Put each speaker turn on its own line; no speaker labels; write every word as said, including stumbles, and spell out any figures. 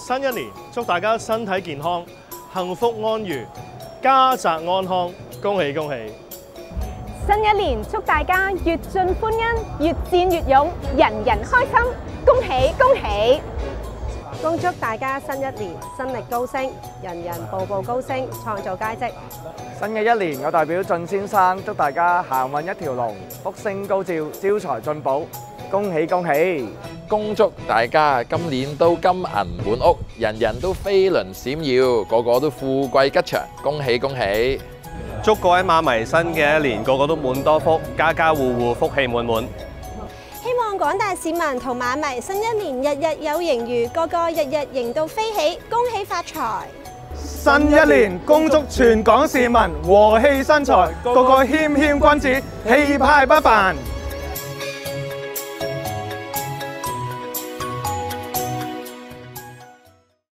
新一年祝大家身體健康、幸福安愉、家宅安康，恭喜恭喜！
新一年祝大家越盡歡欣，越戰越勇，人人開心，恭喜恭喜！
恭祝大家新一年新力高升，人人步步高升，創造佳績。
新嘅一年，我代表俊先生祝大家行運一條龍，福星高照，招財進寶，恭喜恭喜！
恭祝大家今年都金銀滿屋，人人都飛輪閃耀，個個都富貴吉祥，恭喜恭喜！
祝各位馬迷新嘅一年個個都滿多福，家家戶戶福氣滿滿。
希望廣大市民同馬迷新一年日日有盈餘，個個日日贏到飛起，恭喜發財！
新一年，恭祝全港市民和氣生財，個個謙謙君子，氣派不凡。